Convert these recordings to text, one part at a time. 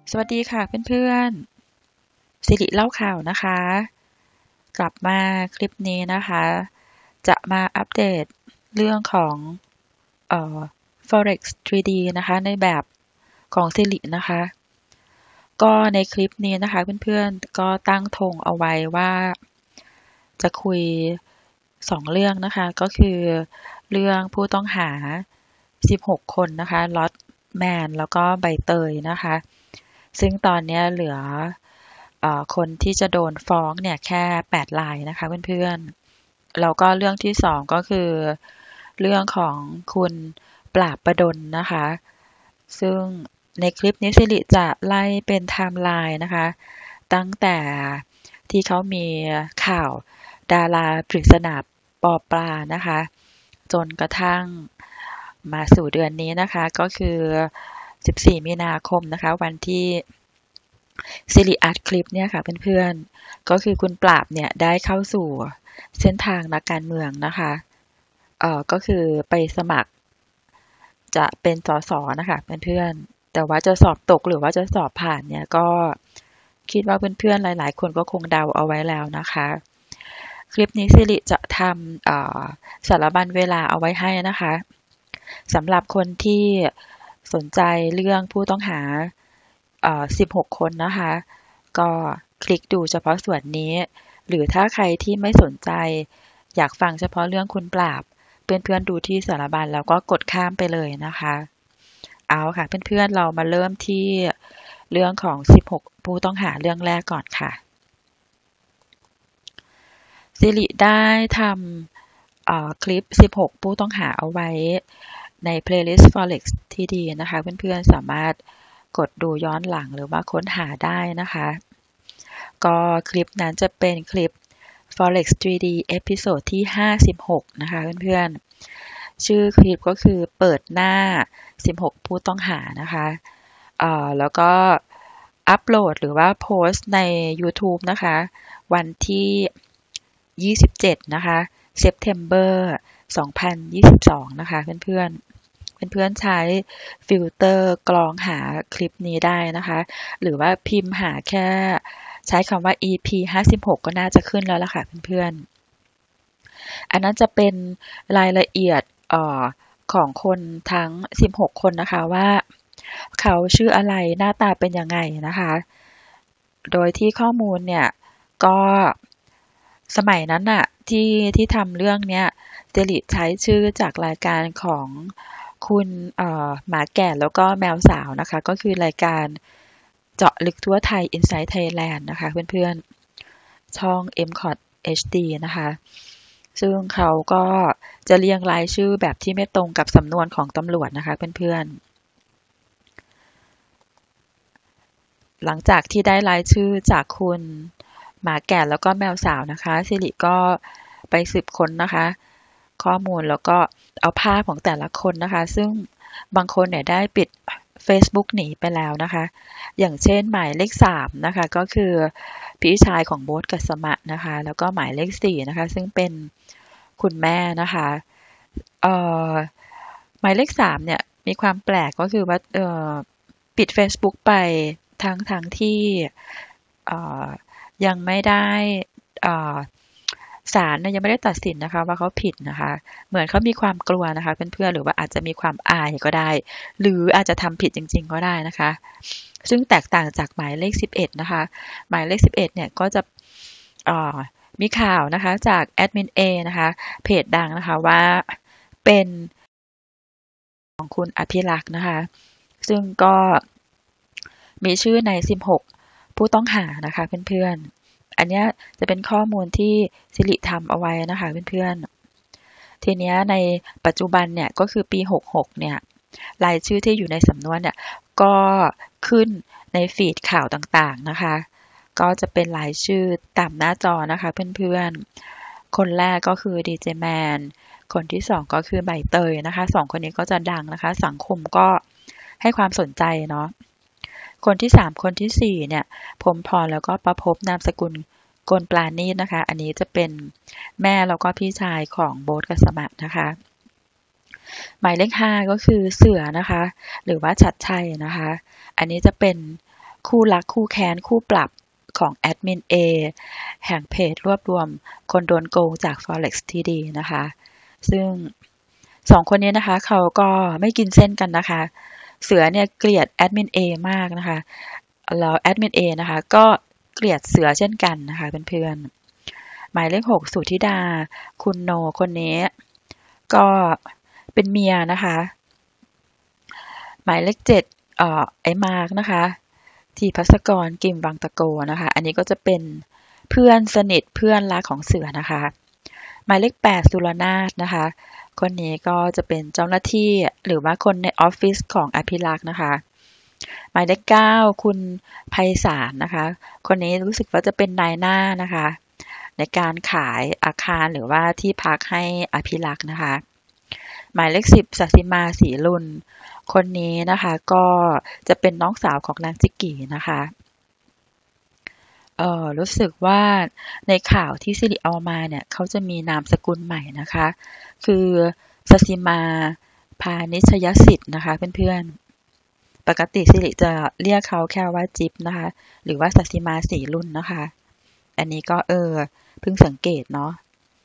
สวัสดีค่ะเพื่อนๆสิริเล่าข่าวนะคะกลับมาคลิปนี้นะคะจะมาอัปเดตเรื่องของForex 3D นะคะในแบบของสิรินะคะก็ในคลิปนี้นะคะเพื่อนๆก็ตั้งธงเอาไว้ว่าจะคุย2เรื่องนะคะก็คือเรื่องผู้ต้องหา16คนนะคะล็อตแมนแล้วก็ใบเตยนะคะซึ่งตอนนี้เหลือคนที่จะโดนฟ้องเนี่ยแค่8รายนะคะเพื่อนๆแล้วก็เรื่องที่2ก็คือเรื่องของคุณปราบประดลนะคะซึ่งในคลิปนี้สิริจะไล่เป็นไทม์ไลน์นะคะตั้งแต่ที่เขามีข่าวดาราปริศนาปอปลานะคะจนกระทั่งมาสู่เดือนนี้นะคะก็คือ14มีนาคมนะคะวันที่สิริอัดคลิปเนี่ยค่ะเพื่อนๆก็คือคุณปราบเนี่ยได้เข้าสู่เส้นทางนักการเมืองนะคะก็คือไปสมัครจะเป็นสสนะคะเพื่อนๆแต่ว่าจะสอบตกหรือว่าจะสอบผ่านเนี่ยก็คิดว่าเพื่อนๆหลายๆคนก็คงเดาเอาไว้แล้วนะคะคลิปนี้สิริจะทำสารบัญเวลาเอาไว้ให้นะคะสำหรับคนที่สนใจเรื่องผู้ต้องหา16คนนะคะก็คลิกดูเฉพาะส่วนนี้หรือถ้าใครที่ไม่สนใจอยากฟังเฉพาะเรื่องคุณปราบเพื่อนๆดูที่สารบัญแล้วก็กดข้ามไปเลยนะคะเอาค่ะเพื่อนๆเรามาเริ่มที่เรื่องของ16ผู้ต้องหาเรื่องแรกก่อนค่ะสิริได้ทำคลิป16ผู้ต้องหาเอาไว้ใน playlist Forex ที่ดีนะคะเพื่อนๆสามารถกดดูย้อนหลังหรือว่าค้นหาได้นะคะก็คลิปนั้นจะเป็นคลิป Forex 3D เอพิโซดที่56นะคะเพื่อนๆชื่อคลิปก็คือเปิดหน้า16ผู้ต้องหานะคะแล้วก็อัปโหลดหรือว่าโพสต์ใน YouTube นะคะวันที่27นะคะ September 2022นะคะเพื่อนๆเพื่อนๆใช้ฟิลเตอร์กรองหาคลิปนี้ได้นะคะหรือว่าพิมพ์หาแค่ใช้คำว่า EP 56ก็น่าจะขึ้นแล้วล่ะค่ะเพื่อนๆอันนั้นจะเป็นรายละเอียดของคนทั้ง16คนนะคะว่าเขาชื่ออะไรหน้าตาเป็นยังไงนะคะโดยที่ข้อมูลเนี่ยก็สมัยนั้นน่ะที่ทำเรื่องเนี้ยสิริใช้ชื่อจากรายการของคุณหมาแก่แล้วก็แมวสาวนะคะก็คือรายการเจาะลึกทั่วไทย Inside Thailand นะคะเพื่อนๆช่อง MCOT HD นะคะซึ่งเขาก็จะเรียงรายชื่อแบบที่ไม่ตรงกับสำนวนของตำรวจนะคะเพื่อนๆหลังจากที่ได้รายชื่อจากคุณหมาแก่แล้วก็แมวสาวนะคะสิริก็ไปสืบค้นนะคะข้อมูลแล้วก็เอาภาพของแต่ละคนนะคะซึ่งบางคนเนี่ยได้ปิด Facebook หนีไปแล้วนะคะอย่างเช่นหมายเลข3นะคะก็คือพี่ชายของโบ๊ทกัสมะนะคะแล้วก็หมายเลข4นะคะซึ่งเป็นคุณแม่นะคะเอ่อหมายเลข3เนี่ยมีความแปลกก็คือว่าปิด Facebook ไปทั้งที่เอ่อยังไม่ได้เอ่อศาลยังไม่ได้ตัดสินนะคะว่าเขาผิดนะคะเหมือนเขามีความกลัวนะคะเพื่อนๆหรือว่าอาจจะมีความอายก็ได้หรืออาจจะทำผิดจริงๆก็ได้นะคะซึ่งแตกต่างจากหมายเลข11นะคะหมายเลข11เนี่ยก็จะมีข่าวนะคะจากแอดมิน A นะคะเพจดังนะคะว่าเป็นของคุณอภิรักษ์นะคะซึ่งก็มีชื่อใน16ผู้ต้องหานะคะเพื่อนๆอันนี้จะเป็นข้อมูลที่สิริทำเอาไว้นะคะเพื่อนๆทีนี้ในปัจจุบันเนี่ยก็คือปี66เนี่ยรายชื่อที่อยู่ในสำนวนเนี่ยก็ขึ้นในฟีดข่าวต่างๆนะคะก็จะเป็นรายชื่อตามหน้าจอนะคะเพื่อนๆคนแรกก็คือดีเจแมนคนที่สองก็คือใบเตยนะคะสองคนนี้ก็จะดังนะคะสังคมก็ให้ความสนใจเนาะคนที่3คนที่4เนี่ยพรหมพรแล้วก็ประภพนามสกุลกลปราณีตนะคะอันนี้จะเป็นแม่แล้วก็พี่ชายของโบ๊ทกัสมะนะคะหมายเลข5ก็คือเสือนะคะหรือว่าชัดชัยนะคะอันนี้จะเป็นคู่รักคู่แค้นคู่ปรับของแอดมิน A แห่งเพจรวบรวมคนโดนโกงจาก Forex ที่ดีนะคะซึ่งสองคนนี้นะคะเขาก็ไม่กินเส้นกันนะคะเสือเนี่ยเกลียดแอดมิน A มากนะคะแล้วแอดมิน A นะคะก็เกลียดเสือเช่นกันนะคะเพื่อนๆหมายเลข6สุทธิดาคุณโนคนนี้ก็เป็นเมียนะคะหมายเลข7ไอ้มาร์กนะคะทีภัสกรกิมวังตะโกนะคะอันนี้ก็จะเป็นเพื่อนสนิทเพื่อนรักของเสือนะคะหมายเลข8สุรนาถนะคะคนนี้ก็จะเป็นเจ้าหน้าที่หรือว่าคนในออฟฟิศของอภิรักษ์นะคะหมายเลข9คุณไพศาลนะคะคนนี้รู้สึกว่าจะเป็นนายหน้านะคะในการขายอาคารหรือว่าที่พักให้อภิรักษ์นะคะหมายเลข10ศศิมาศรีลุลคนนี้นะคะก็จะเป็นน้องสาวของนางจิกกี้นะคะรู้สึกว่าในข่าวที่สิริเอามาเนี่ยเขาจะมีนามสกุลใหม่นะคะคือศศิมาพานิชยสิทธิ์นะคะเพื่อนๆปกติสิริจะเรียกเขาแค่ว่าจิ๊บนะคะหรือว่าศศิมาศรีลุลนะคะอันนี้ก็เพิ่งสังเกตเนาะ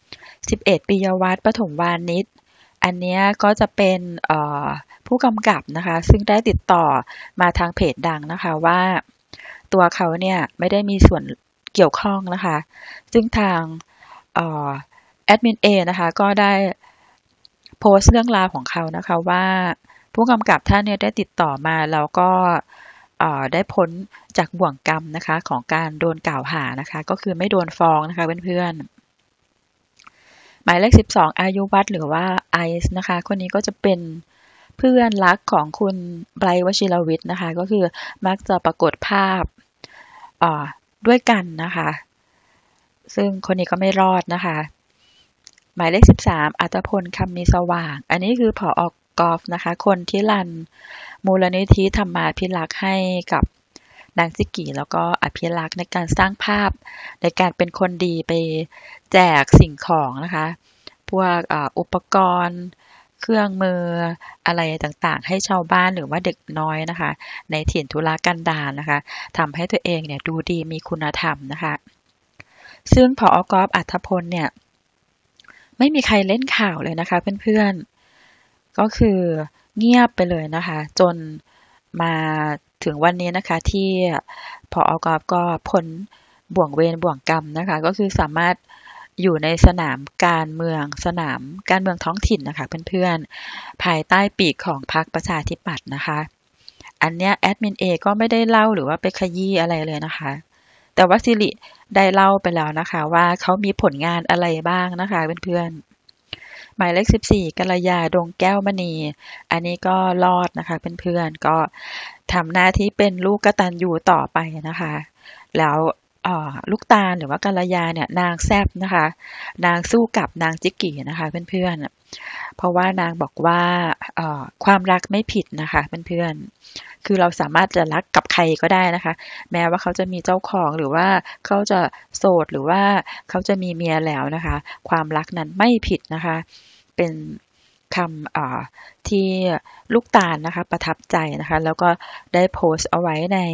11ปิยวัฒน์ปฐมวานิชอันนี้ก็จะเป็นผู้กำกับนะคะซึ่งได้ติดต่อมาทางเพจดังนะคะว่าตัวเขาเนี่ยไม่ได้มีส่วนเกี่ยวข้องนะคะซึ่งทางแอดมิน A นะคะก็ได้โพสต์เรื่องราวของเขานะคะว่าผู้กำกับท่านเนี่ยได้ติดต่อมาแล้วก็ได้พ้นจากบ่วงกรรมนะคะของการโดนกล่าวหานะคะก็คือไม่โดนฟ้องนะคะเพื่อนๆหมายเลข12อายุวัฒน์หรือว่าไอซ์นะคะคนนี้ก็จะเป็นเพื่อนรักของคุณไบรท์วชิรวิทย์นะคะก็คือมักจะปรากฏภาพด้วยกันนะคะซึ่งคนนี้ก็ไม่รอดนะคะหมายเลข13อัตพลคำมีสว่างอันนี้คือผอ.กอล์ฟนะคะคนที่รันมูลนิธิธรรมาภิรักษ์ให้กับนางจิกกี้แล้วก็อภิรักษ์ในการสร้างภาพในการเป็นคนดีไปแจกสิ่งของนะคะพวกอุปกรณ์เครื่องมืออะไรต่างๆให้ชาวบ้านหรือว่าเด็กน้อยนะคะในถิ่นทุรกันดารนะคะทำให้ตัวเองเนี่ยดูดีมีคุณธรรมนะคะซึ่งผอ.กอล์ฟอัธพลเนี่ยไม่มีใครเล่นข่าวเลยนะคะเพื่อนๆก็คือเงียบไปเลยนะคะจนมาถึงวันนี้นะคะที่ผอ.กอล์ฟก็พ้นบ่วงเวรบ่วงกรรมนะคะก็คือสามารถอยู่ในสนามการเมืองท้องถิ่นนะคะเพื่อนๆภายใต้ปีกของพรรคประชาธิปัตย์นะคะอันเนี้ยแอดมิน A ก็ไม่ได้เล่าหรือว่าไปขยี้อะไรเลยนะคะแต่ว่าสิริได้เล่าไปแล้วนะคะว่าเขามีผลงานอะไรบ้างนะคะเพื่อนๆหมายเลข14กัลยาดวงแก้วมณีอันนี้ก็รอดนะคะเพื่อนๆก็ทำหน้าที่เป็นลูกกตัญญูต่อไปนะคะแล้วลูกตาลหรือว่ากัลยาเนี่ยนางแซ่บนะคะนางสู้กับนางจิกกี้นะคะเพื่อนๆเพราะว่านางบอกว่าความรักไม่ผิดนะคะเพื่อนๆคือเราสามารถจะรักกับใครก็ได้นะคะแม้ว่าเขาจะมีเจ้าของหรือว่าเขาจะโสดหรือว่าเขาจะมีเมียแล้วนะคะความรักนั้นไม่ผิดนะคะเป็นคำที่ลูกตาลนะคะประทับใจนะคะแล้วก็ได้โพสต์เอาไว้ใน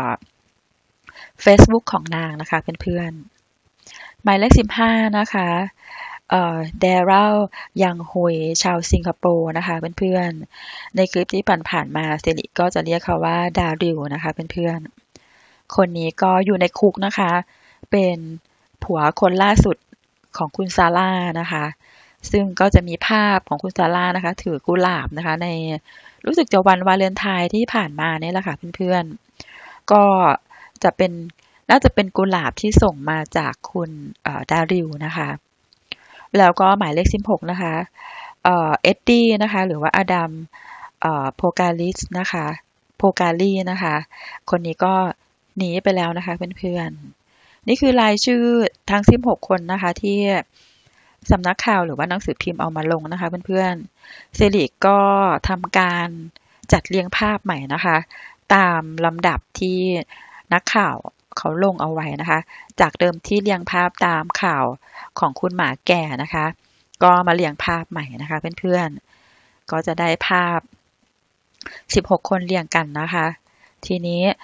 Facebook ของนางนะคะเพื่อนๆหมายเลข15นะคะเดรัลยังฮุยชาวสิงคโปร์นะคะเพื่อนๆในคลิปที่ผ่านๆมาสิริก็จะเรียกเขาว่าดาริวนะคะเพื่อนๆคนนี้ก็อยู่ในคุกนะคะเป็นผัวคนล่าสุดของคุณซาร่านะคะซึ่งก็จะมีภาพของคุณซาร่านะคะถือกุหลาบนะคะในรู้สึกจะวันวาเลนไทน์ที่ผ่านมาเนี่ยแหละค่ะเพื่อนๆก็จะเป็นน่าจะเป็นกุหลาบที่ส่งมาจากคุณดาริวนะคะแล้วก็หมายเลข16นะคะเอ็ดดี้นะคะหรือว่าอดัมโพกาลิสนะคะโพกาลีนะคะคนนี้ก็หนีไปแล้วนะคะเพื่อนๆนี่คือรายชื่อทั้ง16คนนะคะที่สำนักข่าวหรือว่าหนังสือพิมพ์เอามาลงนะคะเพื่อนๆสิริก็ทำการจัดเรียงภาพใหม่นะคะตามลำดับที่นักข่าวเขาลงเอาไว้นะคะจากเดิมที่เรียงภาพตามข่าวของคุณหมาแก่นะคะก็มาเรียงภาพใหม่นะคะเพื่อนๆก็จะได้ภาพ16คนเรียงกันนะคะทีนี้พ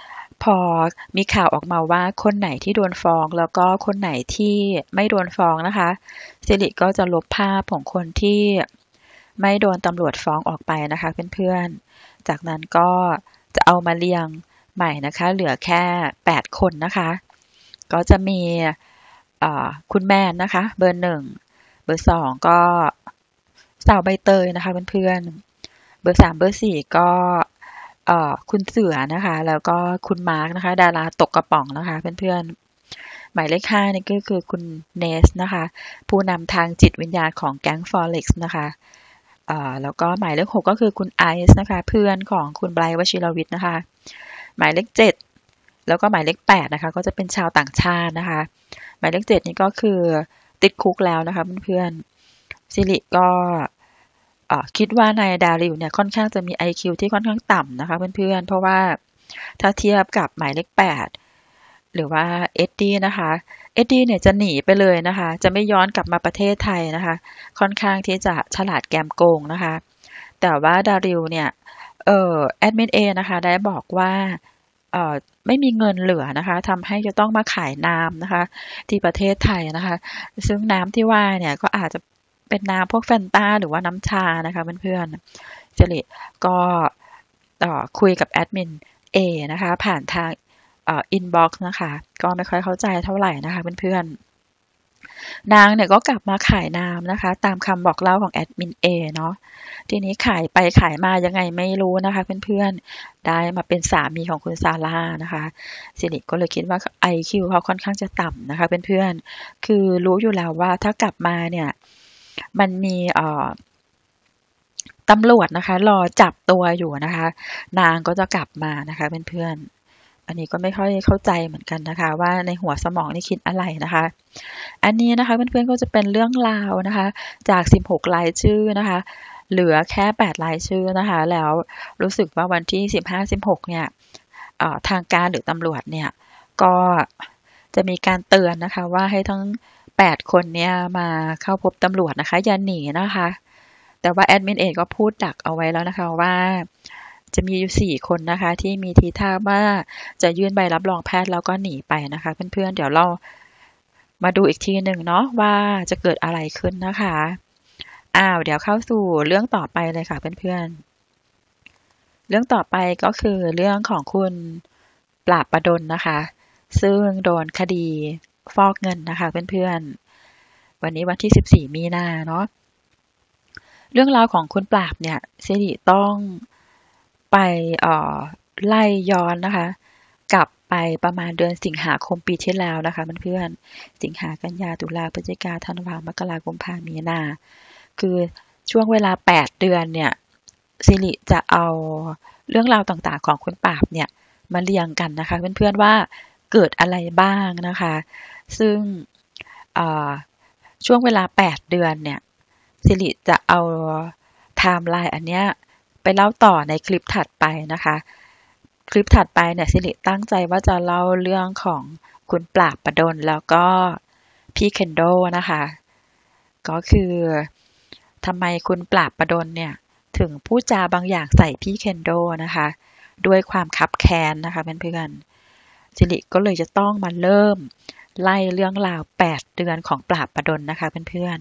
พอมีข่าวออกมาว่าคนไหนที่โดนฟ้องแล้วก็คนไหนที่ไม่โดนฟ้องนะคะสิริก็จะลบภาพของคนที่ไม่โดนตำรวจฟ้องออกไปนะคะเพื่อนๆจากนั้นก็จะเอามาเรียงใหม่นะคะเหลือแค่8คนนะคะก็จะมีคุณแม่นะคะเบอร์1เบอร์2ก็สาวใบเตยนะคะเพื่อนๆเบอร์3เบอร์4ก็คุณเสือนะคะแล้วก็คุณมาร์กนะคะดาราตกกระป๋องนะคะเพื่อนๆหมายเลข5นี่ก็คือคุณเนสนะคะผู้นำทางจิตวิญญาณของแก๊งฟอเร็กซ์นะคะแล้วก็หมายเลข6ก็คือคุณไอซ์นะคะเพื่อนของคุณไบรท์วชิรวิทย์นะคะหมายเลข7แล้วก็หมายเลข8นะคะก็จะเป็นชาวต่างชาตินะคะหมายเลข7นี่ก็คือติดคุกแล้วนะคะเพื่อนๆสิริก็คิดว่านายดาริวเนี่ยค่อนข้างจะมี IQ ที่ค่อนข้างต่ำนะคะเพื่อนๆเพราะว่าถ้าเทียบกับหมายเลข8หรือว่าเอ็ดดี้นะคะเอ็ดดี้เนี่ยจะหนีไปเลยนะคะจะไม่ย้อนกลับมาประเทศไทยนะคะค่อนข้างที่จะฉลาดแกมโกงนะคะแต่ว่าดาริวเนี่ยแอดมินเอนะคะได้บอกว่าไม่มีเงินเหลือนะคะทำให้จะต้องมาขายน้ำนะคะที่ประเทศไทยนะคะซึ่งน้ำที่ว่าเนี่ยก็อาจจะเป็นน้ำพวกแฟนตาหรือว่าน้ำชานะคะเพื่อนๆสิริก็คุยกับแอดมินเอนะคะผ่านทางอินบ็อกซ์นะคะก็ไม่ค่อยเข้าใจเท่าไหร่นะคะเพื่อนๆนางเนี่ยก็กลับมาขายน้ำนะคะตามคำบอกเล่าของแอดมินเอเนาะทีนี้ขายไปขายมายังไงไม่รู้นะคะเพื่อนๆได้มาเป็นสามีของคุณซาร่านะคะสิริก็เลยคิดว่า IQ เขาค่อนข้างจะต่ำนะคะเพื่อนๆคือรู้อยู่แล้วว่าถ้ากลับมาเนี่ยมันมีตำรวจนะคะรอจับตัวอยู่นะคะนางก็จะกลับมานะคะเพื่อนๆอันนี้ก็ไม่ค่อยเข้าใจเหมือนกันนะคะว่าในหัวสมองนี่คิดอะไรนะคะอันนี้นะคะเพื่อนๆก็จะเป็นเรื่องราวนะคะจาก16รายชื่อนะคะเหลือแค่8รายชื่อนะคะแล้วรู้สึกว่าวันที่15-16เนี่ยทางการหรือตำรวจเนี่ยก็จะมีการเตือนนะคะว่าให้ทั้ง8คนเนี่ยมาเข้าพบตำรวจนะคะอย่าหนีนะคะแต่ว่าแอดมินเองก็พูดดักเอาไว้แล้วนะคะว่าจะมีอยู่4คนนะคะที่มีทีท่าว่าจะยื่นใบรับรองแพทย์แล้วก็หนีไปนะคะเพื่อนๆเดี๋ยวเรามาดูอีกทีหนึ่งเนาะว่าจะเกิดอะไรขึ้นนะคะเดี๋ยวเข้าสู่เรื่องต่อไปเลยค่ะเพื่อนๆเรื่องต่อไปก็คือเรื่องของคุณปราบประดลนะคะซึ่งโดนคดีฟอกเงินนะคะเพื่อนๆวันนี้วันที่14มีนาเนาะเรื่องราวของคุณปราบเนี่ยสิริต้องไปไล่ย้อนนะคะกลับไปประมาณเดือนสิงหาคมปีที่แล้วนะคะเพื่อนๆสิงหากันยาตุลาพฤศจิกาธันวามกราคมพามีนาคือช่วงเวลา8เดือนเนี่ยสิริจะเอาเรื่องราวต่างๆของคุณปราบเนี่ยมาเรียงกันนะคะเพื่อนๆว่าเกิดอะไรบ้างนะคะซึ่งช่วงเวลา8เดือนเนี่ยสิริจะเอาไทม์ไลน์อันเนี้ยไปเล่าต่อในคลิปถัดไปนะคะคลิปถัดไปเนี่ยสิริตั้งใจว่าจะเล่าเรื่องของคุณปราบประดลแล้วก็พี่เคนโดนะคะก็คือทำไมคุณปราบประดลเนี่ยถึงพูดจาบางอย่างใส่พี่เคนโดนะคะด้วยความคับแค้นนะคะเพื่อนๆสิริก็เลยจะต้องมาเริ่มไล่เรื่องราว8เดือนของปราบประดลนะคะเพื่อน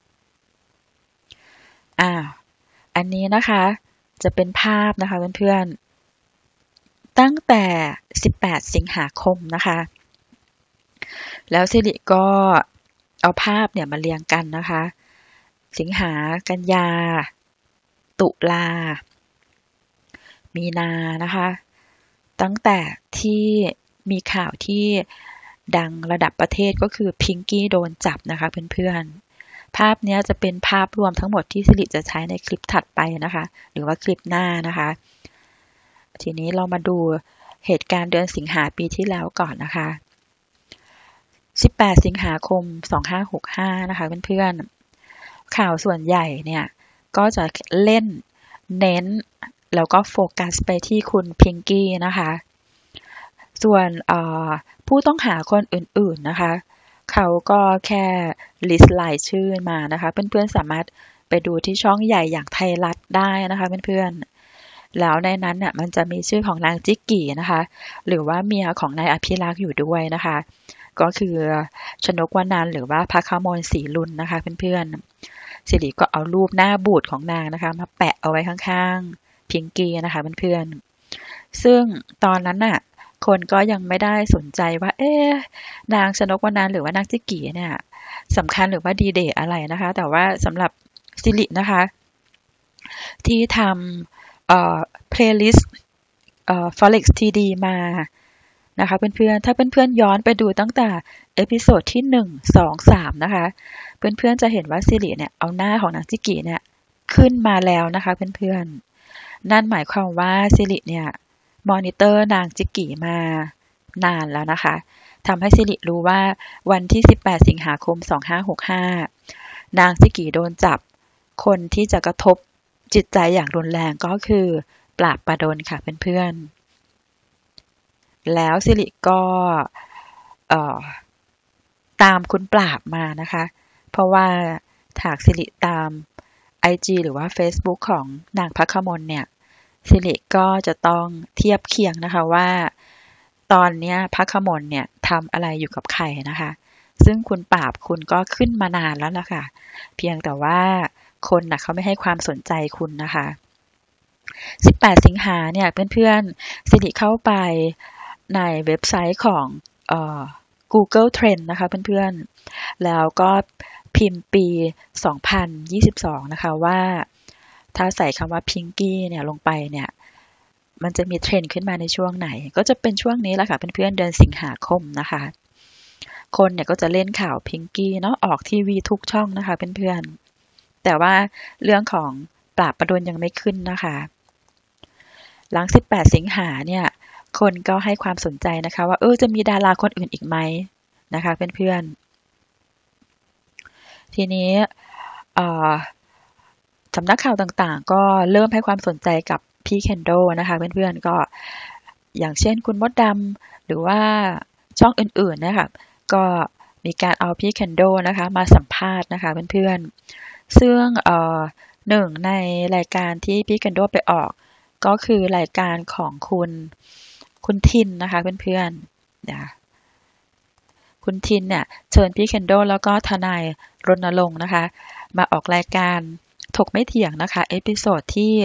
ๆอันนี้นะคะจะเป็นภาพนะคะเพื่อนๆตั้งแต่18สิงหาคมนะคะแล้วสิริก็เอาภาพเนี่ยมาเรียงกันนะคะสิงหากันยาตุลามีนานะคะตั้งแต่ที่มีข่าวที่ดังระดับประเทศก็คือพิงกี้โดนจับนะคะเพื่อนๆภาพนี้จะเป็นภาพรวมทั้งหมดที่สิริจะใช้ในคลิปถัดไปนะคะหรือว่าคลิปหน้านะคะทีนี้เรามาดูเหตุการณ์เดือนสิงหาปีที่แล้วก่อนนะคะ18สิงหาคม2565นะคะเพื่อนๆข่าวส่วนใหญ่เนี่ยก็จะเล่นเน้นแล้วก็โฟกัสไปที่คุณพิงกี้นะคะส่วนผู้ต้องหาคนอื่นๆนะคะเขาก็แค่ลิสต์รายชื่อมานะคะเพื่อนๆสามารถไปดูที่ช่องใหญ่อย่างไทยรัฐได้นะคะเพื่อนแล้วในนั้นน่ะมันจะมีชื่อของนางจิกกี่นะคะหรือว่าเมียของนายอภิรักษ์อยู่ด้วยนะคะก็คือชนกวนันท์หรือว่าพระขมลศรีลุนนะคะเพื่อนๆสิริก็เอารูปหน้าบูดของนางนะคะมาแปะเอาไว้ข้างๆพิงกี้นะคะเพื่อนๆซึ่งตอนนั้นน่ะคนก็ยังไม่ได้สนใจว่าเอ๊ะนางชนกวนันท์หรือว่านางจิกกี่เนี่ยสำคัญหรือว่าดีเดย์อะไรนะคะแต่ว่าสำหรับสิรินะคะที่ทำplaylist Forex TD มานะคะเพื่อนๆถ้าเพื่อนๆย้อนไปดูตั้งแต่เอพิโซดที่1 2 3นะคะเพื่อนๆจะเห็นว่าสิริเนี่ยเอาหน้าของนางจิกิเนี่ยขึ้นมาแล้วนะคะเพื่อนๆนั่นหมายความว่าสิริเนี่ยมอนิเตอร์นางจิกิมานานแล้วนะคะทำให้สิริรู้ว่าวันที่18สิงหาคม2565นางจิกิโดนจับคนที่จะกระทบจิตใจอย่างรุนแรงก็คือปราบประดลค่ะเพื่อนๆแล้วสิริก็ตามคุณปราบมานะคะเพราะว่าหากสิริตาม IG หรือว่า Facebook ของนางพระขมลเนี่ยสิริก็จะต้องเทียบเคียงนะคะว่าตอนนี้พระขมลเนี่ยทำอะไรอยู่กับใครนะคะซึ่งคุณปราบคุณก็ขึ้นมานานแล้วล่ะค่ะเพียงแต่ว่าคนน่ะเขาไม่ให้ความสนใจคุณนะคะ18สิงหาเนี่ยเพื่อนๆสิริเข้าไปในเว็บไซต์ของGoogle Trend นะคะเพื่อนๆแล้วก็พิมพ์ปี2022นะคะว่าถ้าใส่คำว่า Pinky เนี่ยลงไปเนี่ยมันจะมีเทรนด์ขึ้นมาในช่วงไหนก็จะเป็นช่วงนี้แหละค่ะเพื่อนๆเดือนสิงหาคมนะคะคนเนี่ยก็จะเล่นข่าว Pinky เนาะออกทีวีทุกช่องนะคะเพื่อนๆแต่ว่าเรื่องของปราบประดลยังไม่ขึ้นนะคะหลัง18สิงหาเนี่ยคนก็ให้ความสนใจนะคะว่าจะมีดาราคนอื่นอีกไหมนะคะเพื่อนๆทีนี้สำนักข่าวต่างๆก็เริ่มให้ความสนใจกับพี่เคนโดนะคะเพื่อนๆก็อย่างเช่นคุณมดดำหรือว่าช่องอื่นๆนะคะก็มีการเอาพี่เคนโดนะคะมาสัมภาษณ์นะคะเพื่อนๆซึ่งหนึ่งในรายการที่พี่เคนโดไปออกก็คือรายการของคุณทินนะคะเพื่อนๆนะคุณทินเนี่ยเชิญพี่เคนโดแล้วก็ทนายรณรงค์นะคะมาออกรายการถกไม่เถียงนะคะเอพิโซดที่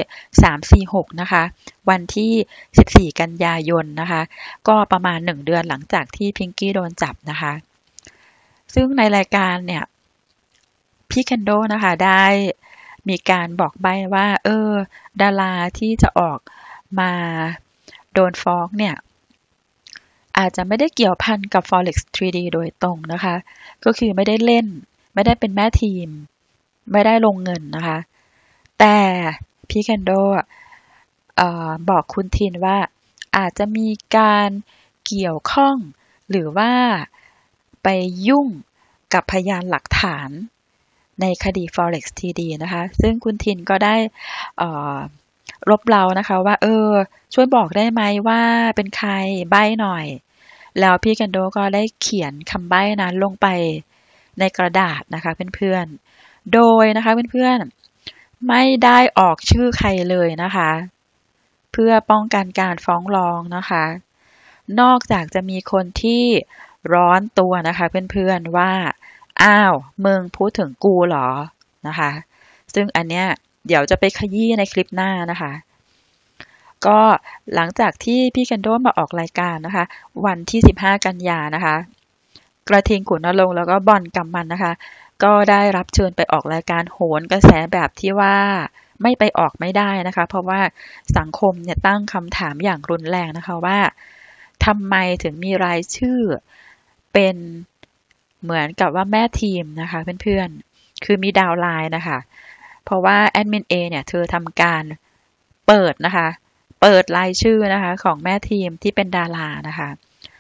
346นะคะวันที่14กันยายนนะคะก็ประมาณ1เดือนหลังจากที่พิงกี้โดนจับนะคะซึ่งในรายการเนี่ยพี่เคนโดนะคะได้มีการบอกใบ้ว่าดาราที่จะออกมาโดนฟ้องเนี่ยอาจจะไม่ได้เกี่ยวพันกับ Forex 3D โดยตรงนะคะก็คือไม่ได้เล่นไม่ได้เป็นแม่ทีมไม่ได้ลงเงินนะคะแต่พี่เคนโดบอกคุณทินว่าอาจจะมีการเกี่ยวข้องหรือว่าไปยุ่งกับพยานหลักฐานในคดี Forex TD นะคะซึ่งคุณทินก็ได้รบเร้านะคะว่าช่วยบอกได้ไหมว่าเป็นใครใบ้หน่อยแล้วพี่เคนโดก็ได้เขียนคำใบ้นั้นลงไปในกระดาษนะคะเพื่อนๆโดยนะคะเพื่อนๆไม่ได้ออกชื่อใครเลยนะคะเพื่อป้องกันการฟ้องร้องนะคะนอกจากจะมีคนที่ร้อนตัวนะคะเพื่อนๆว่าอ้าวมึงพูดถึงกูเหรอนะคะซึ่งอันเนี้ยเดี๋ยวจะไปขยี้ในคลิปหน้านะคะก็หลังจากที่พี่เคนโดมาออกรายการนะคะวันที่15กันยานะคะกระทิงขุนนรงค์แล้วก็บอลกำมันนะคะก็ได้รับเชิญไปออกรายการโหนกระแสแบบที่ว่าไม่ไปออกไม่ได้นะคะเพราะว่าสังคมเนี่ยตั้งคำถามอย่างรุนแรงนะคะว่าทำไมถึงมีรายชื่อเป็นเหมือนกับว่าแม่ทีมนะคะเพื่อนๆคือมีดาวไลน์นะคะเพราะว่าแอดมิน A เนี่ยเธอทำการเปิดนะคะเปิดรายชื่อนะคะของแม่ทีมที่เป็นดารานะคะ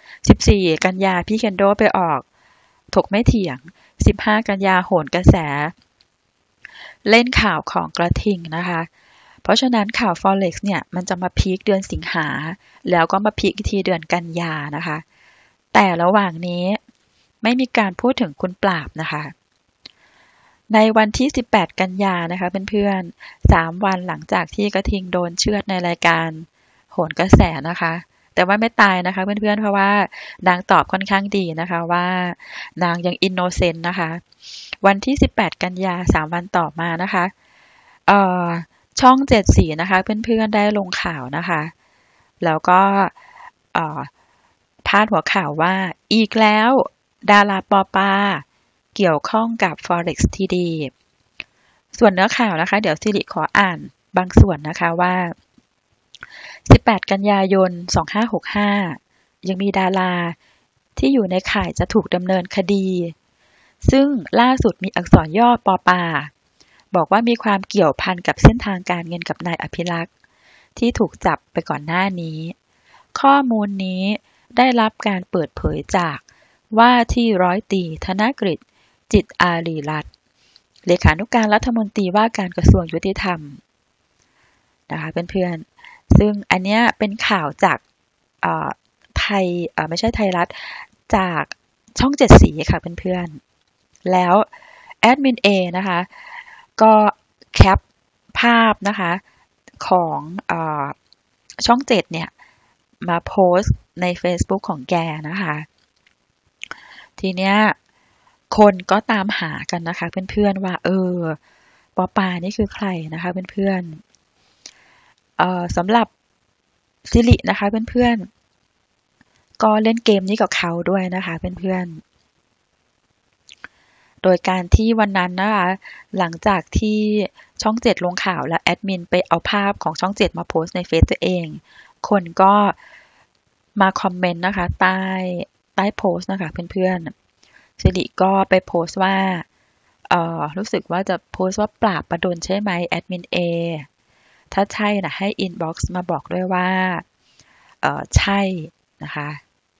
14กันยาพี่เคนโดไปออกถกไม่เถียง15กันยาโหนกระแสเล่นข่าวของกระทิงนะคะเพราะฉะนั้นข่าว Forex เนี่ยมันจะมาพีคเดือนสิงหาแล้วก็มาพีคอีกทีเดือนกันยานะคะแต่ระหว่างนี้ไม่มีการพูดถึงคุณปราบนะคะในวันที่18กันยานะคะเพื่อนๆ3วันหลังจากที่กระทิงโดนเชือดในรายการโหนกระแสนะคะแต่ว่าไม่ตายนะคะเพื่อนๆเพราะว่านางตอบค่อนข้างดีนะคะว่านางยังอินโนเซนต์นะคะวันที่18กันยา3วันต่อมานะคะเอ่อช่อง7สีนะคะเพื่อนๆได้ลงข่าวนะคะแล้วก็พาดหัวข่าวว่าอีกแล้วดาราปอปาเกี่ยวข้องกับ Forex TD ส่วนเนื้อข่าวนะคะเดี๋ยวสิริขออ่านบางส่วนนะคะว่า18กันยายน2565ยังมีดาราที่อยู่ในข่ายจะถูกดำเนินคดีซึ่งล่าสุดมีอักษรย่อปอปาบอกว่ามีความเกี่ยวพันกับเส้นทางการเงินกับนายอภิรักษ์ที่ถูกจับไปก่อนหน้านี้ข้อมูลนี้ได้รับการเปิดเผยจากว่าที่ร้อยตรีธนกฤษจิตอารีรัตน์เลขานุการรัฐมนตรีว่าการกระทรวงยุติธรรมนะคะเพื่อนๆซึ่งอันเนี้ยเป็นข่าวจากไทยไม่ใช่ไทยรัฐจากช่อง7สีค่ะเพื่อนๆแล้วแอดมิน A นะคะก็แคปภาพนะคะของช่อง7เนี่ยมาโพสต์ใน Facebook ของแกนะคะทีเนี้ยคนก็ตามหากันนะคะเพื่อนๆว่าปอปานี่คือใครนะคะเพื่อนๆสำหรับสิรินะคะเพื่อนๆก็เล่นเกมนี้กับเขาด้วยนะคะเพื่อนๆโดยการที่วันนั้นนะคะหลังจากที่ช่อง7ลงข่าวและแอดมินไปเอาภาพของช่อง7มาโพสต์ในเฟซตัวเองคนก็มาคอมเมนต์นะคะใต้โพสต์นะคะเพื่อนๆสิริก็ไปโพสต์ว่ารู้สึกว่าจะโพสต์ว่าปราบประดนใช่ไหมแอดมิน A ถ้าใช่นะให้อินบ็อกซ์มาบอกด้วยว่าใช่นะคะ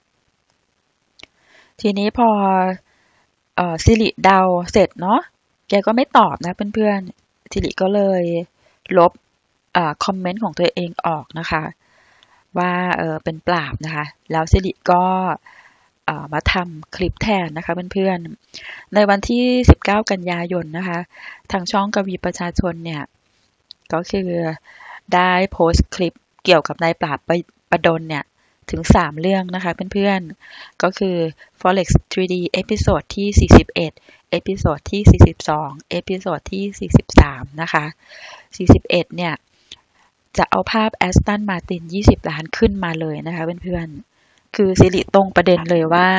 ทีนี้พอสิริเดาเสร็จเนาะแกก็ไม่ตอบนะเพื่อนๆสิริก็เลยลบคอมเมนต์ของตัวเองออกนะคะว่าเป็นปราบนะคะแล้วสิริก็มาทำคลิปแทนนะคะเพื่อนๆในวันที่19กันยายนนะคะทางช่องกวีประชาชนเนี่ยก็คือได้โพสต์คลิปเกี่ยวกับนายปราบประดนเนี่ยถึง3เรื่องนะคะเพื่อนๆก็คือ Forex 3D เอพิโซดที่41เอพิโซดที่42เอพิโซดที่43นะคะ41เนี่ยจะเอาภาพ Aston Martin 20 ล้านขึ้นมาเลยนะคะเพื่อนๆคือสิริตรงประเด็นเลยว่า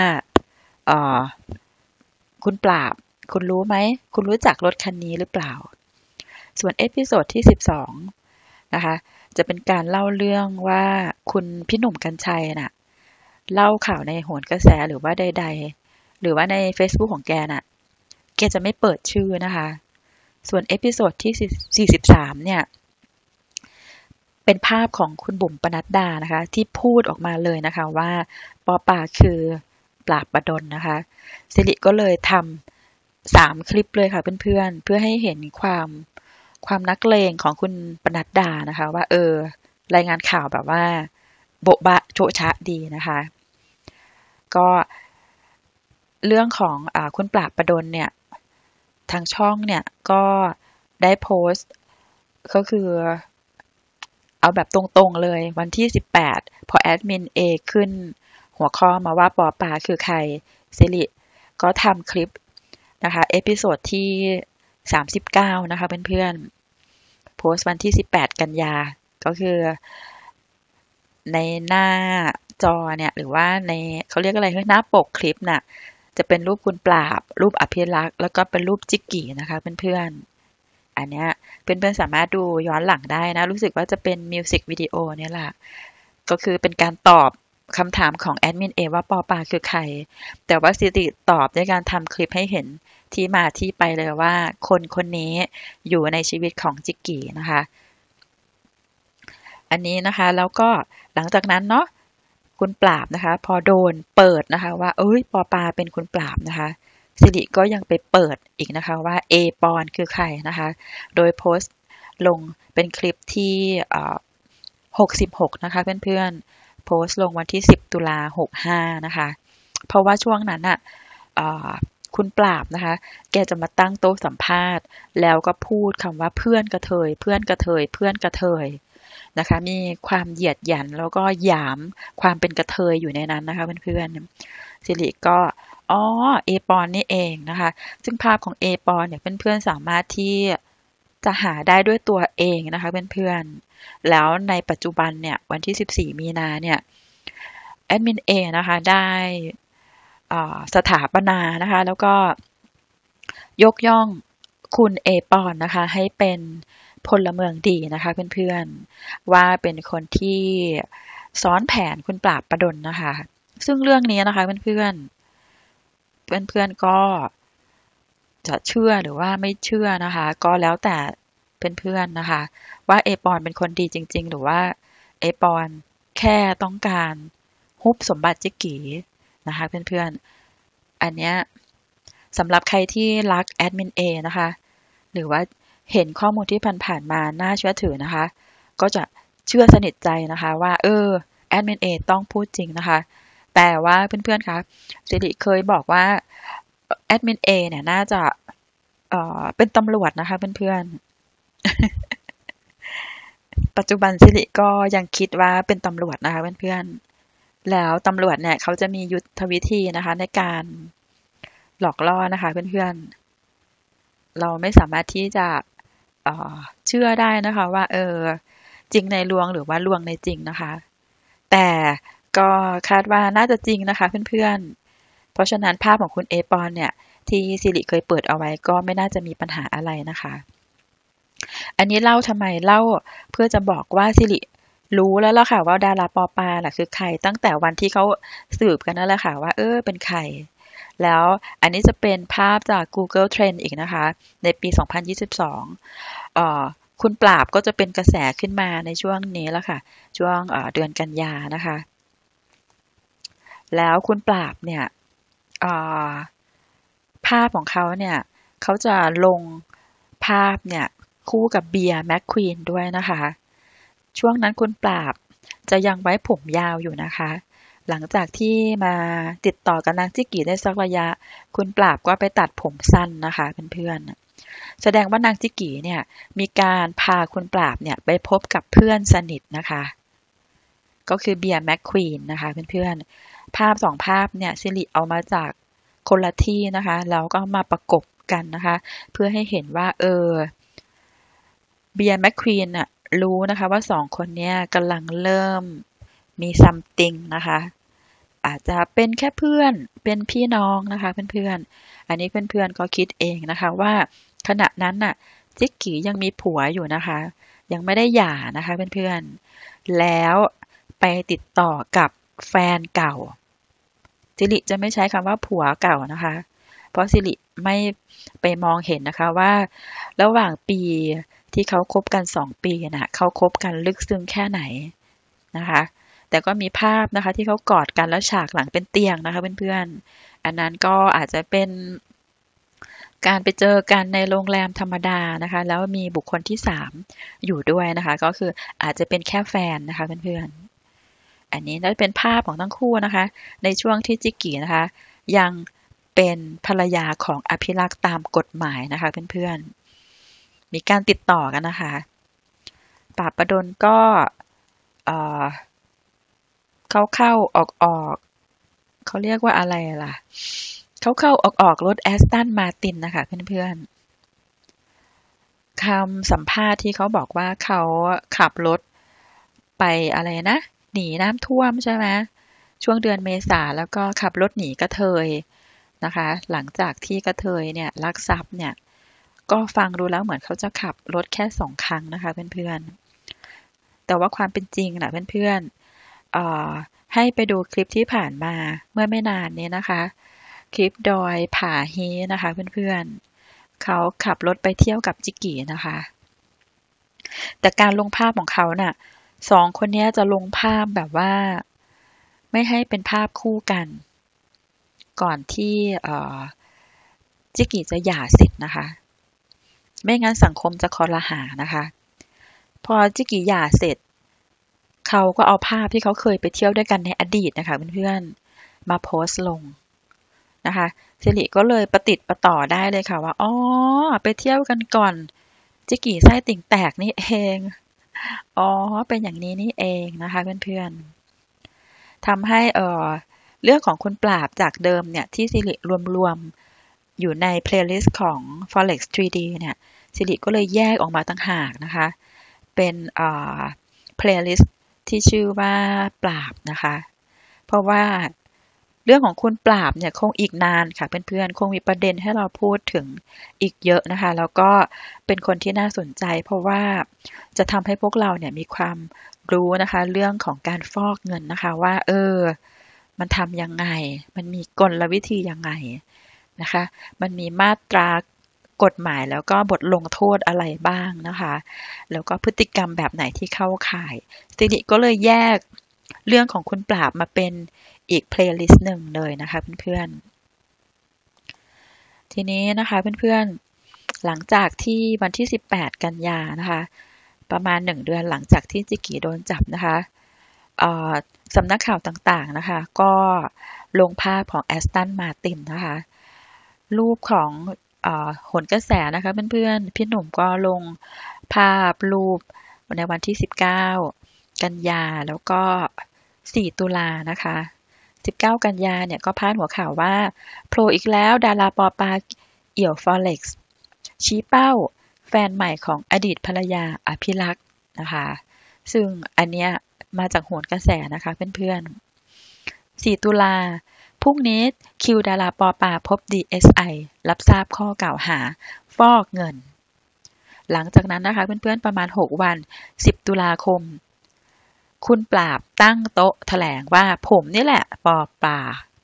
คุณปราบคุณรู้ไหมคุณรู้จักรถคันนี้หรือเปล่าส่วนเอพิโซดที่12นะคะจะเป็นการเล่าเรื่องว่าคุณพี่หนุ่มกรรชัยน่ะเล่าข่าวในโหนกระแสหรือว่าใดๆหรือว่าใน Facebook ของแกน่ะแกจะไม่เปิดชื่อนะคะส่วนเอพิโซดที่43เนี่ยเป็นภาพของคุณบุ๋มปนัดดานะคะที่พูดออกมาเลยนะคะว่าปอปาคือปราบประดนนะคะสิริก็เลยทำ3คลิปเลยค่ะเพื่อนๆเพื่อให้เห็นความนักเลงของคุณปนัดดานะคะว่ารายงานข่าวแบบว่าโบ๊ะบะโชะชะดีนะคะก็เรื่องของคุณปราบประดนเนี่ยทางช่องเนี่ยก็ได้โพสต์ก็คือเอาแบบตรงๆเลยวันที่18พอแอดมิน A ขึ้นหัวข้อมาว่าปอปาคือใครสิริก็ทำคลิปนะคะเอพิโซดที่39นะคะเพื่อนๆโพสต์วันที่18กันยาก็คือในหน้าจอเนี่ยหรือว่าในเขาเรียกอะไรหน้าปกคลิปน่ะจะเป็นรูปคุณปราบรูปอภิรักษ์แล้วก็เป็นรูปจิกกี้นะคะเพื่อนๆอันเนี้ยเพื่อนๆสามารถดูย้อนหลังได้นะรู้สึกว่าจะเป็นมิวสิกวิดีโอเนี่ยแหละก็คือเป็นการตอบคำถามของแอดมิน A ว่าปอปาคือใครแต่ว่าสิริตอบด้วยการทำคลิปให้เห็นที่มาที่ไปเลยว่าคนนี้อยู่ในชีวิตของจิกกี้นะคะอันนี้นะคะแล้วก็หลังจากนั้นเนาะคุณปราบนะคะพอโดนเปิดนะคะว่าปอปาเป็นคุณปราบนะคะสิริก็ยังไปเปิดอีกนะคะว่าเอปอนคือใครนะคะโดยโพสต์ลงเป็นคลิปที่66นะคะเพื่อนๆโพสต์ลงวันที่10ตุลา65นะคะเพราะว่าช่วงนั้นน่ะคุณปราบนะคะแกจะมาตั้งโต๊ะสัมภาษณ์แล้วก็พูดคำว่าเพื่อนกระเทยเพื่อนกระเทยเพื่อนกระเทยนะคะมีความเหยียดหยันแล้วก็หยามความเป็นกระเทยอยู่ในนั้นนะคะเพื่อนๆสิริก็อ๋อเอปอนนี่เองนะคะซึ่งภาพของเอปอนเนี่ยเพื่อนๆสามารถที่จะหาได้ด้วยตัวเองนะคะเพื่อนๆแล้วในปัจจุบันเนี่ยวันที่14มีนาเนี่ยแอดมินเอนะคะได้สถาปนานะคะแล้วก็ยกย่องคุณเอปอนนะคะให้เป็นพลเมืองดีนะคะเพื่อนๆว่าเป็นคนที่ซ้อนแผนคุณปราบประดลนะคะซึ่งเรื่องนี้นะคะเพื่อนก็จะเชื่อหรือว่าไม่เชื่อนะคะก็แล้วแต่เพื่อนๆนะคะว่าเอปอนเป็นคนดีจริงๆหรือว่าเอปอนแค่ต้องการฮุบสมบัติจิกกีนะคะเพื่อนๆอันเนี้ยสำหรับใครที่รักแอดมินเอนะคะหรือว่าเห็นข้อมูลที่ผ่านๆมาน่าเชื่อถือนะคะก็จะเชื่อสนิทใจนะคะว่าแอดมินเอต้องพูดจริงนะคะแต่ว่าเพื่อนๆคะสิริเคยบอกว่าแอดมินเอเนี่ยน่าจะเป็นตำรวจนะคะเพื่อนๆปัจจุบันสิริก็ยังคิดว่าเป็นตำรวจนะคะเพื่อนๆแล้วตำรวจเนี่ยเขาจะมียุทธวิธีนะคะในการหลอกล่อนะคะเพื่อนๆเราไม่สามารถที่จะเชื่อได้นะคะว่าจริงในลวงหรือว่าลวงในจริงนะคะแต่ก็คาดว่าน่าจะจริงนะคะเพื่อนๆเพราะฉะนั้นภาพของคุณเอปอนเนี่ยที่สิริเคยเปิดเอาไว้ก็ไม่น่าจะมีปัญหาอะไรนะคะอันนี้เล่าทำไมเล่าเพื่อจะบอกว่าสิริรู้แล้วล่ะค่ะว่าดาราปอปาล่ะคือใครตั้งแต่วันที่เขาสืบกันนั่นแหละค่ะว่าเป็นใครแล้วอันนี้จะเป็นภาพจาก Google Trend อีกนะคะในปี 2022คุณปราบก็จะเป็นกระแสขึ้นมาในช่วงนี้แล้วค่ะช่วงเดือนกันยานะคะแล้วคุณปราบเนี่ยภาพของเขาเนี่ยเขาจะลงภาพเนี่ยคู่กับเบียร์แมคควีนด้วยนะคะช่วงนั้นคุณปราบจะยังไว้ผมยาวอยู่นะคะหลังจากที่มาติดต่อกับนางจิกกี้ได้สักระยะคุณปราบก็ไปตัดผมสั้นนะคะเพื่อนๆแสดงว่านางจิกกี้เนี่ยมีการพาคุณปราบเนี่ยไปพบกับเพื่อนสนิทนะคะก็คือเบียร์แมคควีนนะคะเพื่อนๆภาพสองภาพเนี่ยสิริเอามาจากคนละที่นะคะแล้วก็มาประกบกันนะคะเพื่อให้เห็นว่าเบียร์แมคควีนน่ะรู้นะคะว่าสองคนเนี้ยกำลังเริ่มมีซัมติงนะคะอาจจะเป็นแค่เพื่อนเป็นพี่น้องนะคะเพื่อนๆอันนี้เพื่อนๆก็คิดเองนะคะว่าขณะนั้นน่ะจิกกี้ยังมีผัวอยู่นะคะยังไม่ได้หย่านะคะเพื่อนๆแล้วไปติดต่อกับแฟนเก่าสิริจะไม่ใช้คำว่าผัวเก่านะคะเพราะสิริไม่ไปมองเห็นนะคะว่าระหว่างปีที่เขาคบกัน2 ปีน่ะเขาคบกันลึกซึ้งแค่ไหนนะคะแต่ก็มีภาพนะคะที่เขากอดกันแล้วฉากหลังเป็นเตียงนะคะเพื่อนๆอันนั้นก็อาจจะเป็นการไปเจอกันในโรงแรมธรรมดานะคะแล้วมีบุคคลที่3อยู่ด้วยนะคะก็คืออาจจะเป็นแค่แฟนนะคะเพื่อนๆอันนี้นั่นเป็นภาพของทั้งคู่นะคะในช่วงที่จิกกี้นะคะยังเป็นภรรยาของอภิรักษ์ตามกฎหมายนะคะเพื่อนๆมีการติดต่อกันนะคะปราบประดลก็เข้าออกเขาเรียกว่าอะไรล่ะเข้าออกรถแอสตันมาตินนะคะเพื่อนๆคำสัมภาษณ์ที่เขาบอกว่าเขาขับรถไปอะไรนะหนีน้ำท่วมใช่ไหมช่วงเดือนเมษาแล้วก็ขับรถหนีกระเทยนะคะหลังจากที่กระเทยเนี่ยลักทรัพย์เนี่ยก็ฟังดูแล้วเหมือนเขาจะขับรถแค่2 ครั้งนะคะเพื่อนๆแต่ว่าความเป็นจริงนะเพื่อนๆให้ไปดูคลิปที่ผ่านมาเมื่อไม่นานนี้นะคะคลิปดอยผาฮีนะคะเพื่อนๆเขาขับรถไปเที่ยวกับจิกกี้นะคะแต่การลงภาพของเขาน่ะ2 คนนี้จะลงภาพแบบว่าไม่ให้เป็นภาพคู่กันก่อนที่จิกกี้จะหย่าเสร็จนะคะไม่งั้นสังคมจะคอรหานะคะพอจิกกี้หย่าเสร็จเขาก็เอาภาพที่เขาเคยไปเที่ยวด้วยกันในอดีตนะคะเพื่อนๆมาโพสต์ลงนะคะสิริก็เลยประติดประต่อได้เลยค่ะว่าอ๋อไปเที่ยวกันก่อนจิกกี่ไส้ติ่งแตกนี่เองอ๋อเป็นอย่างนี้นี่เองนะคะเพื่อนๆทำให้เรื่องของคุณปราบจากเดิมเนี่ยที่สิริรวมๆอยู่ใน playlist ของ Forex 3D เนี่ยสิริก็เลยแยกออกมาต่างหากนะคะเป็นplaylist ที่ชื่อว่าปราบนะคะเพราะว่าเรื่องของคุณปราบเนี่ยคงอีกนานค่ะเพื่อนๆคงมีประเด็นให้เราพูดถึงอีกเยอะนะคะแล้วก็เป็นคนที่น่าสนใจเพราะว่าจะทำให้พวกเราเนี่ยมีความรู้นะคะเรื่องของการฟอกเงินนะคะว่ามันทำยังไงมันมีกลวิธียังไงนะคะมันมีมาตรากฎหมายแล้วก็บทลงโทษอะไรบ้างนะคะแล้วก็พฤติกรรมแบบไหนที่เข้าข่ายสิริก็เลยแยกเรื่องของคุณปราบมาเป็นอีกเพลย์ลิสต์หนึ่งเลยนะคะเพื่อนๆทีนี้นะคะเพื่อนๆหลังจากที่วันที่18กันยานะคะประมาณ1เดือนหลังจากที่จิกกี้โดนจับนะคะสำนักข่าวต่างๆนะคะก็ลงภาพของแอสตันมาตินนะคะรูปของโหนกระแสนะคะเพื่อนๆพี่หนุ่มก็ลงภาพรูปในวันที่19กันยาแล้วก็4ตุลานะคะ19กันยาเนี่ยก็พาดหัวข่าวว่าโผล่อีกแล้วดาราปอปาเอี่ยว Forex ชี้เป้าแฟนใหม่ของอดีตภรรยาอภิลักษ์นะคะซึ่งอันเนี้ยมาจากโหนกระแสนะคะเพื่อนๆ4ตุลาพรุ่งนี้คิวดาราปอปาพบ DSI รับทราบข้อกล่าวหาฟอกเงินหลังจากนั้นนะคะเพื่อนๆประมาณ6วัน10ตุลาคมคุณปราบตั้งโต๊ะแถลงว่าผมนี่แหละปอปา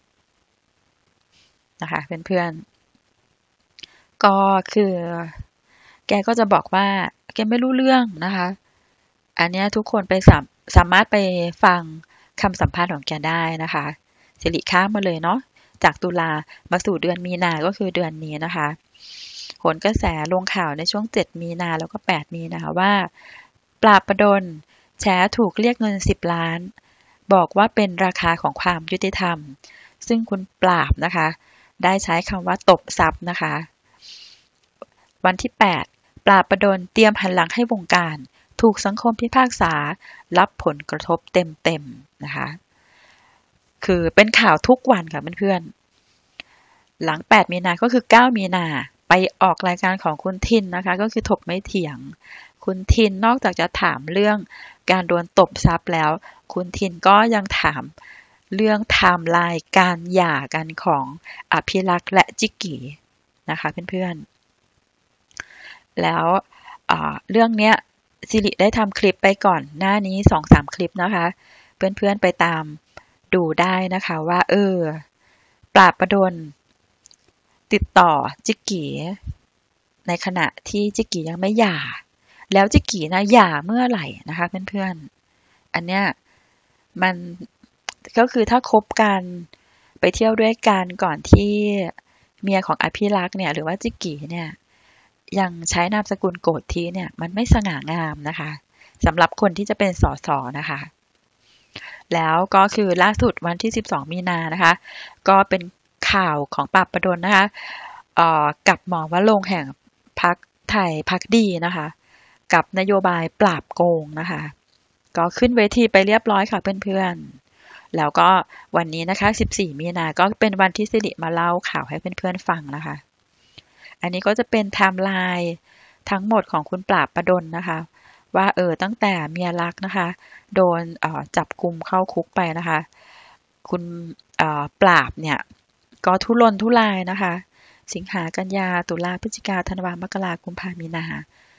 นะคะเพื่อนๆก็คือแกก็จะบอกว่าแกไม่รู้เรื่องนะคะอันนี้ทุกคนไปสามารถไปฟังคำสัมภาษณ์ของแกได้นะคะสิริข้ามมาเลยเนาะจากตุลามาสู่เดือนมีนาก็คือเดือนนี้นะคะโหนกระแสลงข่าวในช่วง7มีนาแล้วก็8มีนาว่าปราบประดลแฉถูกเรียกเงิน10ล้านบอกว่าเป็นราคาของความยุติธรรมซึ่งคุณปราบนะคะได้ใช้คำว่าตบทรัพย์นะคะวันที่8ปราบประดลเตรียมหันหลังให้วงการถูกสังคมพิพากษารับผลกระทบเต็มๆนะคะคือเป็นข่าวทุกวันค่ะเพื่อนๆหลัง8มีนาก็คือ9มีนาไปออกรายการของคุณทินนะคะก็คือถกไม่เถียงคุณทินนอกจากจะถามเรื่องการโดนตบทรัพย์แล้วคุณทินก็ยังถามเรื่องไทม์ไลน์การหย่ากันของอภิลักษ์และจิกกี้นะคะเพื่อนๆแล้วเรื่องเนี้ยสิริได้ทำคลิปไปก่อนหน้านี้ 2-3 คลิปนะคะเพื่อนๆไปตามดูได้นะคะว่าปราบประดลติดต่อจิกกี้ในขณะที่จิกกี้ยังไม่หย่าแล้วจิกกี้นะหย่าเมื่อไหร่นะคะเพื่อนๆอันเนี้ยมันก็คือถ้าคบกันไปเที่ยวด้วยกันก่อนที่เมียของอภิรักษ์เนี่ยหรือว่าจิกกี้เนี่ยยังใช้นามสกุลโกฏทีเนี่ยมันไม่สง่างามนะคะสำหรับคนที่จะเป็นสสนะคะแล้วก็คือล่าสุดวันที่12มีนานะคะก็เป็นข่าวของปราบประดลนะคะกับหมอวรงค์แห่งพรรคไทยพรรคดีนะคะกับนโยบายปราบโกงนะคะก็ขึ้นเวทีไปเรียบร้อยค่ะเพื่อนๆแล้วก็วันนี้นะคะ14มีนาก็เป็นวันที่สิริมาเล่าข่าวให้เพื่อนๆฟังนะคะอันนี้ก็จะเป็นไทม์ไลน์ทั้งหมดของคุณปราบประดลนะคะว่าตั้งแต่เมียรักนะคะโดนจับกุมเข้าคุกไปนะคะคุณปราบเนี่ยก็ทุรนทุรายนะคะสิงหากันยาตุลาพฤศจิกาธันวามกรากุมภามีนา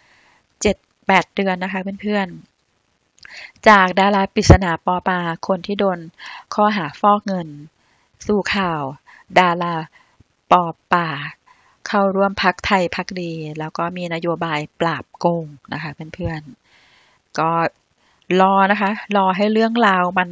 7-8เดือนนะคะเพื่อนๆจากดาราปริศนาปอปาคนที่โดนข้อหาฟอกเงินสู่ข่าวดาราปอปาเข้าร่วมพรรคไทยพรรคดีแล้วก็มีนโยบายปราบโกงนะคะเพื่อนๆก็รอนะคะรอให้เรื่องราวมัน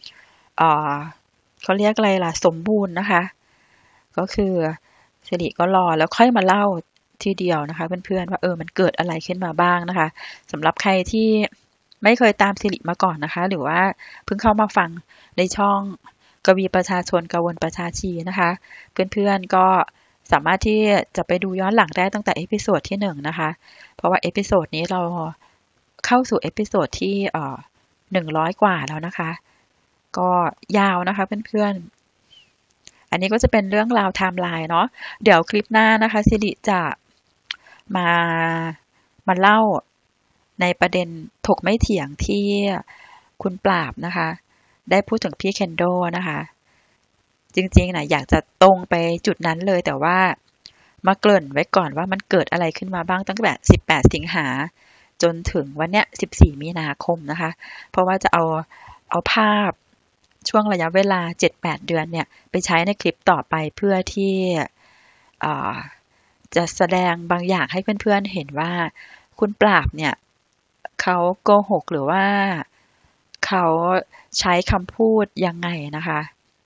เขาเรียกอะไรล่ะสมบูรณ์นะคะก็คือสิริก็รอแล้วค่อยมาเล่าทีเดียวนะคะเพื่อนๆว่ามันเกิดอะไรขึ้นมาบ้างนะคะสำหรับใครที่ไม่เคยตามสิริมาก่อนนะคะหรือว่าเพิ่งเข้ามาฟังในช่องกวีประชาชนกวนประชาชีนะคะเพื่อนๆก็สามารถที่จะไปดูย้อนหลังได้ตั้งแต่เอพิโซดที่1นะคะเพราะว่าเอพิโซดนี้เราเข้าสู่เอพิโซดที่100กว่าแล้วนะคะก็ยาวนะคะเพื่อนๆอันนี้ก็จะเป็นเรื่องราวไทม์ไลน์เนาะเดี๋ยวคลิปหน้านะคะสิริจะมาเล่าในประเด็นถกไม่เถียงที่คุณปราบนะคะได้พูดถึงพี่เคนโดนะคะจริงๆนะอยากจะตรงไปจุดนั้นเลยแต่ว่ามาเกริ่นไว้ก่อนว่ามันเกิดอะไรขึ้นมาบ้างตั้งแต่18สิงหาจนถึงวันเนี้ย14มีนาคมนะคะเพราะว่าจะเอาภาพช่วงระยะเวลา 7-8 เดือนเนี่ยไปใช้ในคลิปต่อไปเพื่อที่จะแสดงบางอย่างให้เพื่อนๆเห็นว่าคุณปราบเนี่ยเขาโกหกหรือว่าเขาใช้คำพูดยังไงนะคะ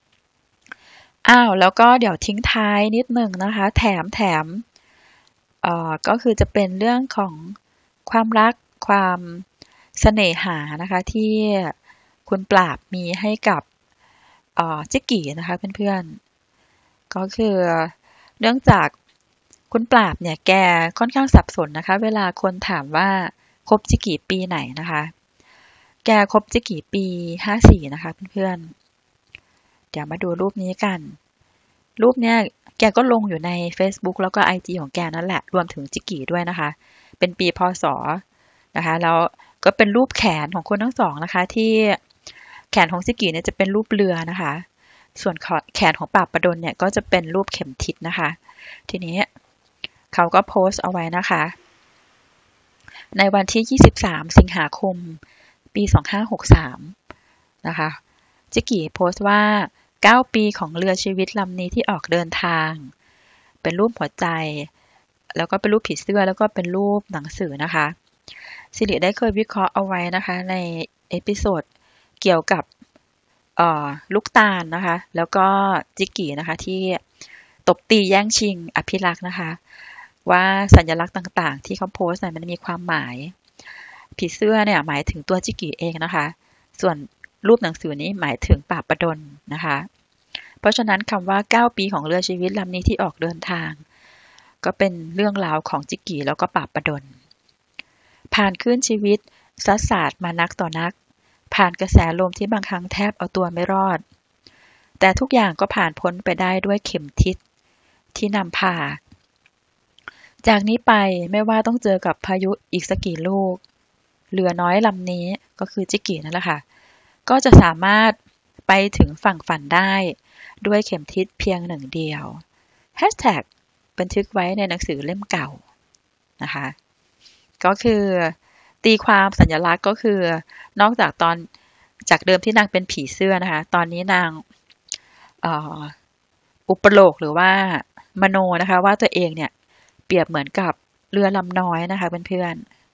แล้วก็เดี๋ยวทิ้งท้ายนิดหนึ่งนะคะแถมก็คือจะเป็นเรื่องของความรักความเสน่หานะคะที่คุณปราบมีให้กับจิกกี้นะคะเพื่อนๆก็คือเนื่องจากคุณปราบเนี่ยแกค่อนข้างสับสนนะคะเวลาคนถามว่าคบจิกกี้ปีไหนนะคะแกคบจิกกี้ปี54นะคะเพื่อนๆเดี๋ยวมาดูรูปนี้กันรูปเนี้ยแกก็ลงอยู่ใน Facebook แล้วก็ IG ของแกนั่นแหละรวมถึงจิกกี้ด้วยนะคะเป็นปีพศนะคะแล้วก็เป็นรูปแขนของคนทั้งสองนะคะที่แขนของจิกกี้เนี่ยจะเป็นรูปเรือนะคะส่วนแขนของปราบประดลเนี่ยก็จะเป็นรูปเข็มทิศนะคะทีนี้เขาก็โพสต์เอาไว้นะคะในวันที่23สิงหาคมปี2563นะคะจิกกี้โพสต์ว่า9ปีของเรือชีวิตลำนี้ที่ออกเดินทางเป็นรูปหัวใจแล้วก็เป็นรูปผีเสื้อแล้วก็เป็นรูปหนังสือนะคะสิริได้เคยวิเคราะห์เอาไว้นะคะในเอพิโซดเกี่ยวกับลูกตาลนะคะแล้วก็จิกกี้นะคะที่ตบตีแย่งชิงอภิรักษ์นะคะว่าสัญลักษณ์ต่างๆที่เขาโพสต์มันมีความหมายผีเสื้อเนี่ยหมายถึงตัวจิกกี้เองนะคะส่วนรูปหนังสือนี้หมายถึงปราบประดลนะคะเพราะฉะนั้นคำว่า9ปีของเรือชีวิตลำนี้ที่ออกเดินทางก็เป็นเรื่องราวของจิกกี้แล้วก็ปราบประดลผ่านคลื่นชีวิตซัดสาดมานักต่อนักผ่านกระแสลมที่บางครั้งแทบเอาตัวไม่รอดแต่ทุกอย่างก็ผ่านพ้นไปได้ด้วยเข็มทิศที่นำพาจากนี้ไปไม่ว่าต้องเจอกับพายุอีกสักกี่ลูกเรือน้อยลำนี้ก็คือจิกกี้นั่นแหละค่ะก็จะสามารถไปถึงฝั่งฝันได้ด้วยเข็มทิศเพียงหนึ่งเดียวแฮชแท็กบันทึกไว้ในหนังสือเล่มเก่านะคะก็คือตีความสัญลักษณ์ก็คือนอกจากจากเดิมที่นางเป็นผีเสื้อนะคะตอนนี้นางอุปโลกหรือว่ามโนนะคะว่าตัวเองเนี่ยเปรียบเหมือนกับเรือลำน้อยนะคะเพื่อน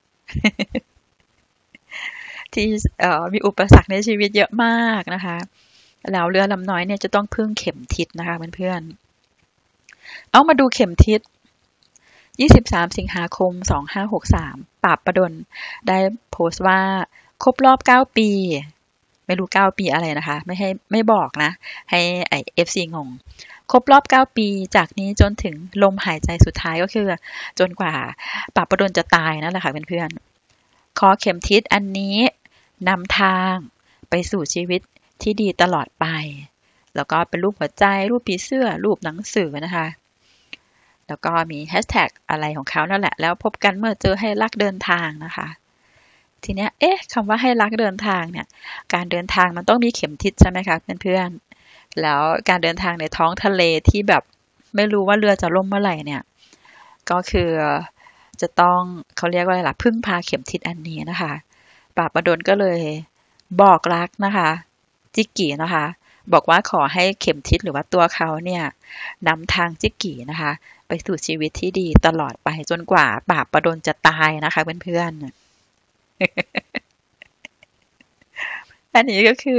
ๆ ที่มีอุปสรรคในชีวิตเยอะมากนะคะแล้วเรือลำน้อยเนี่ยจะต้องพึ่งเข็มทิศนะคะเพื่อนๆเอามาดูเข็มทิศ23สิงหาคม2563ปราบประดลได้โพสต์ว่าครบรอบ9ปีไม่รู้9ปีอะไรนะคะไม่บอกนะให้FC งงครบรอบ9ปีจากนี้จนถึงลมหายใจสุดท้ายก็คือจนกว่าปราบประดลจะตายนั่นแหละค่ะเพื่อนๆขอเข็มทิศอันนี้นำทางไปสู่ชีวิตที่ดีตลอดไปแล้วก็เป็นรูปหัวใจรูปผีเสื้อรูปหนังสือนะคะแล้วก็มีแฮชแท็กอะไรของเขานั่นแหละแล้วพบกันเมื่อเจอให้รักเดินทางนะคะทีเนี้ยคำว่าให้รักเดินทางเนี่ยการเดินทางมันต้องมีเข็มทิศใช่ไหมคะเพื่อนๆแล้วการเดินทางในท้องทะเลที่แบบไม่รู้ว่าเรือจะล่มเมื่อไหร่เนี่ยก็คือจะต้องเขาเรียกว่าอะไรล่ะพึ่งพาเข็มทิศอันนี้นะคะปราบประดลก็เลยบอกรักนะคะจิกกี้นะคะบอกว่าขอให้เข็มทิศหรือว่าตัวเขาเนี่ยนำทางจิกกี้นะคะไปสู่ชีวิตที่ดีตลอดไปจนกว่าปราบประดลจะตายนะคะเพื่อนๆอันนี้ก็คือ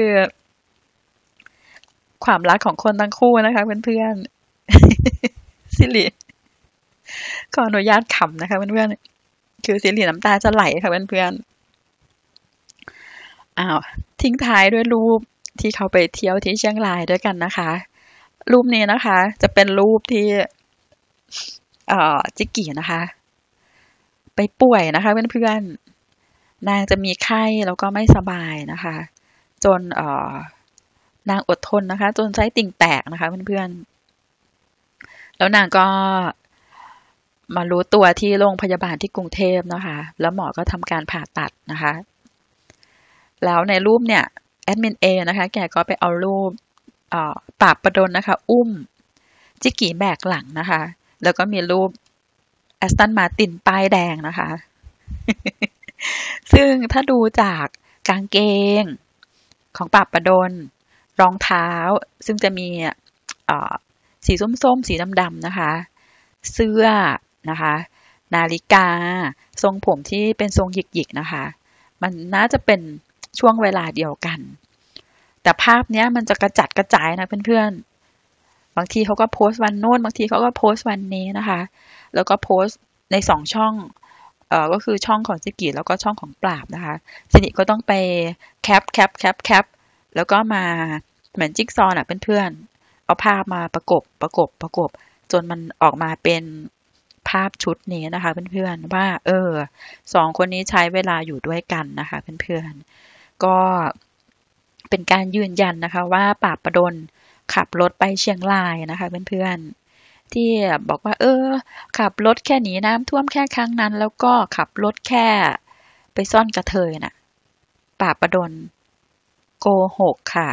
ความรักของคนทั้งคู่นะคะเพื่อนๆสิริขออนุญาตขำนะคะเพื่อนๆคือสิริน้ำตาจะไหลค่ะเพื่อนๆทิ้งท้ายด้วยรูปที่เขาไปเที่ยวที่เชียงรายด้วยกันนะคะรูปนี้นะคะจะเป็นรูปที่จิกกี้นะคะไปป่วยนะคะเพื่อนๆนางจะมีไข้แล้วก็ไม่สบายนะคะจนนางอดทนนะคะจนไส้ติ่งแตกนะคะเพื่อนๆแล้วนางก็มารู้ตัวที่โรงพยาบาลที่กรุงเทพนะคะแล้วหมอก็ทำการผ่าตัดนะคะแล้วในรูปเนี่ยแอดมินเอนะคะแกก็ไปเอารูปปราบประดลนะคะอุ้มจิกกี้แบกหลังนะคะแล้วก็มีรูปแอสตันมาตินป้ายแดงนะคะ ซึ่งถ้าดูจากกางเกงของปราบประดลรองเท้าซึ่งจะมีสีส้มๆสีดำๆนะคะเสื้อนะคะนาฬิกาทรงผมที่เป็นทรงหยิกๆนะคะมันน่าจะเป็นช่วงเวลาเดียวกันแต่ภาพเนี้ยมันจะกระจัดกระจายนะเพื่อนๆบางทีเขาก็โพสต์วันโน้นบางทีเขาก็โพสต์วันนี้นะคะแล้วก็โพสต์ใน2ช่องก็คือช่องของจิกิแล้วก็ช่องของปราบนะคะสิริก็ต้องไปแคปแล้วก็มาเหมือนจิ๊กซอว์น่ะเพื่อนๆเอาภาพมาประกบจนมันออกมาเป็นภาพชุดนี้นะคะเพื่อนๆว่า2คนนี้ใช้เวลาอยู่ด้วยกันนะคะเพื่อนๆก็เป็นการยืนยันนะคะว่าปราบประดลขับรถไปเชียงรายนะคะเพื่อนๆที่บอกว่าขับรถแค่หนีน้ำท่วมแค่ครั้งนั้นแล้วก็ขับรถแค่ไปซ่อนกระเทยน่ะปราบประดลโกหกค่ะ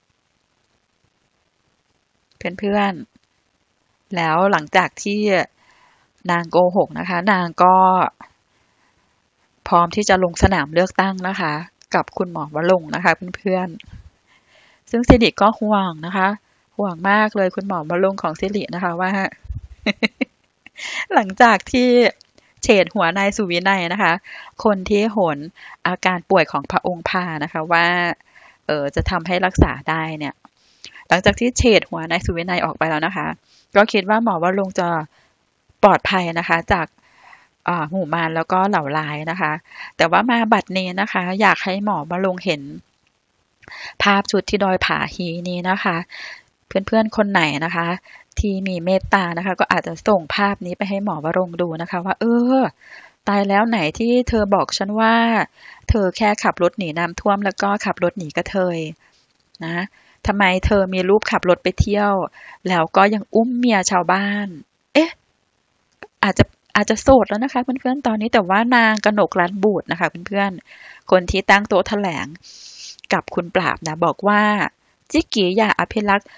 เพื่อนๆแล้วหลังจากที่นางโกหกนะคะนางก็พร้อมที่จะลงสนามเลือกตั้งนะคะกับคุณหมอวรงค์นะคะเพื่อนๆซึ่งสิริก็ห่วงนะคะห่วงมากเลยคุณหมอวรงค์ของสิรินะคะว่า หลังจากที่เฉดหัวนายสุวินัยนะคะคนที่โหนอาการป่วยของพระองค์พานะคะว่าจะทำให้รักษาได้เนี่ยหลังจากที่เฉดหัวนายสุวินัยออกไปแล้วนะคะก็คิดว่าหมอวรงค์จะปลอดภัยนะคะจากหมู่มารแล้วก็เหล่าร้ายนะคะแต่ว่ามาบัดนี้นะคะอยากให้หมอวรงค์เห็นภาพชุดที่ดอยผาฮีนี้นะคะเพื่อนๆคนไหนนะคะที่มีเมตตานะคะก็อาจจะส่งภาพนี้ไปให้หมอวรงค์ดูนะคะว่าตายแล้วไหนที่เธอบอกฉันว่าเธอแค่ขับรถหนีน้ำท่วมแล้วก็ขับรถหนีกระเทยนะทำไมเธอมีรูปขับรถไปเที่ยวแล้วก็ยังอุ้มเมียชาวบ้านเอ๊ะอาจจะโสดแล้วนะคะเพื่อนๆตอนนี้แต่ว่านางกนกรัตน์บูตรนะคะเพื่อนๆคนที่ตั้งโต๊ะแถลงกับคุณปราบนะบอกว่าจิกกี้อย่าอภิรักษ์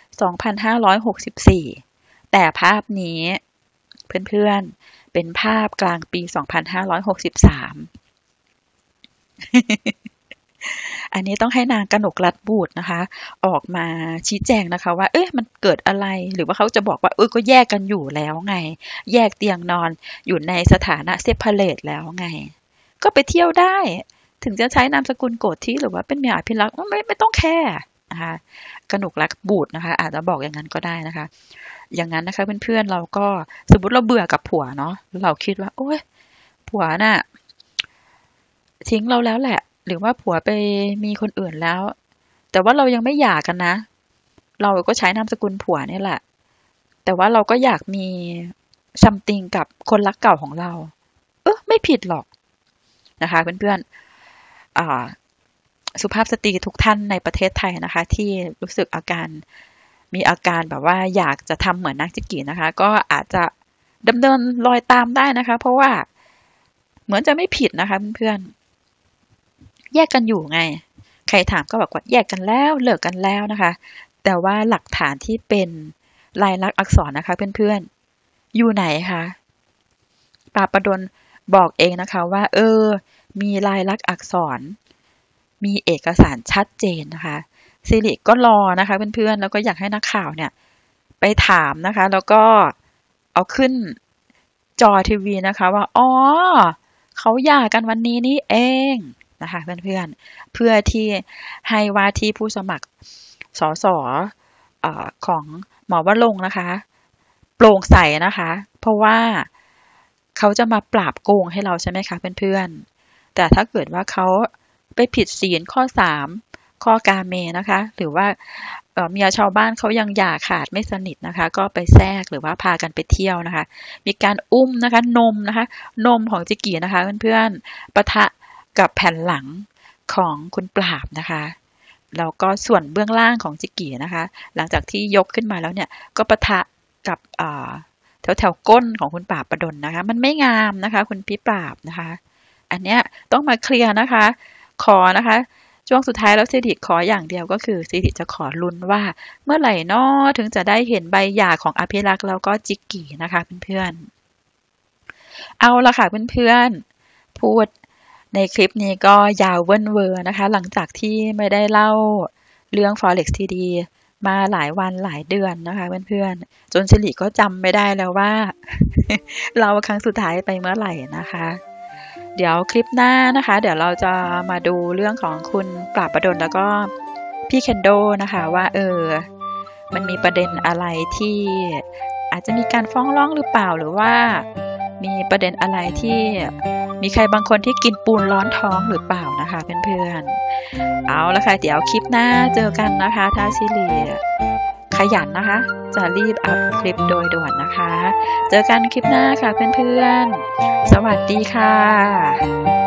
2564แต่ภาพนี้เพื่อนๆเป็นภาพกลางปี2563 อันนี้ต้องให้นางกนกรัตน์บูตรนะคะออกมาชี้แจงนะคะว่ามันเกิดอะไรหรือว่าเขาจะบอกว่าก็แยกกันอยู่แล้วไงแยกเตียงนอนอยู่ในสถานะเซพาเรตแล้วไงก็ไปเที่ยวได้ถึงจะใช้นามสกุลโกฏที่หรือว่าเป็นเมียอภิรักษ์ไม่ต้องแคร์นะคะกนกรัตน์บูตรนะคะอาจจะบอกอย่างนั้นก็ได้นะคะอย่างนั้นนะคะเพื่อนๆเราก็สมมติเราเบื่อกับผัวเนาะเราคิดว่าโอ๊ยผัวน่ะทิ้งเราแล้วแหละหรือว่าผัวไปมีคนอื่นแล้วแต่ว่าเรายังไม่หย่ากันนะเราก็ใช้นามสกุลผัวนี่แหละแต่ว่าเราก็อยากมีซัมติงกับคนรักเก่าของเราไม่ผิดหรอกนะคะเพื่อนๆสุภาพสตรีทุกท่านในประเทศไทยนะคะที่รู้สึกมีอาการแบบว่าอยากจะทำเหมือนนางจิกกี้นะคะก็อาจจะดำเนินรอยตามได้นะคะเพราะว่าเหมือนจะไม่ผิดนะคะเพื่อนๆแยกกันอยู่ไงใครถามก็บอกว่าแยกกันแล้วเลิกกันแล้วนะคะแต่ว่าหลักฐานที่เป็นลายลักษณ์อักษรนะคะเพื่อนๆอยู่ไหนคะปราบประดลบอกเองนะคะว่ามีลายลักษณ์อักษรมีเอกสารชัดเจนนะคะสิริก็รอนะคะเพื่อนๆแล้วก็อยากให้นักข่าวเนี่ยไปถามนะคะแล้วก็เอาขึ้นจอทีวีนะคะว่าเขาหย่ากันวันนี้นี่เองนะคะเพื่อนๆเพื่อที่ให้ว่าที่ผู้สมัครสสของหมอวรงค์นะคะโปร่งใสนะคะเพราะว่าเขาจะมาปราบโกงให้เราใช่ไหมคะเพื่อนๆแต่ถ้าเกิดว่าเขาไปผิดศีลข้อ3 ข้อกาเมนะคะหรือว่าเมียชาวบ้านเขายังหย่าขาดไม่สนิทนะคะก็ไปแทรกหรือว่าพากันไปเที่ยวนะคะมีการอุ้มนะคะนมของจิกกี้นะคะเพื่อนๆปะทะกับแผ่นหลังของคุณปราบนะคะแล้วก็ส่วนเบื้องล่างของจิกกี้นะคะหลังจากที่ยกขึ้นมาแล้วเนี่ยก็ปะทะกับแถวก้นของคุณปราบประดลนะคะมันไม่งามนะคะคุณพี่ปราบนะคะอันเนี้ยต้องมาเคลียร์นะคะขอนะคะช่วงสุดท้ายแล้วสิริขออย่างเดียวก็คือสิริจะขอลุ้นว่าเมื่อไหร่น้อถึงจะได้เห็นใบหย่าของอภิรักษ์แล้วก็จิกกี้นะคะเพื่อนๆเอาละค่ะเพื่อนๆพูดในคลิปนี้ก็ยาวเว่นเวอร์นะคะหลังจากที่ไม่ได้เล่าเรื่อง Forex TD มาหลายวันหลายเดือนนะคะเพื่อนๆจนสิริก็จำไม่ได้แล้วว่า เราครั้งสุดท้ายไปเมื่อไหร่นะคะเดี๋ยวคลิปหน้านะคะเดี๋ยวเราจะมาดูเรื่องของคุณปราบประดลแล้วก็พี่เคนโดนะคะว่ามันมีประเด็นอะไรที่อาจจะมีการฟ้องร้องหรือเปล่าหรือว่ามีประเด็นอะไรที่มีใครบางคนที่กินปูนร้อนท้องหรือเปล่านะคะเพื่อนๆเอาละค่ะเดี๋ยวคลิปหน้าเจอกันนะคะถ้าซิลีขยันนะคะจะรีบอัพคลิปโดยด่วนนะคะเจอกันคลิปหน้าค่ะเพื่อนๆสวัสดีค่ะ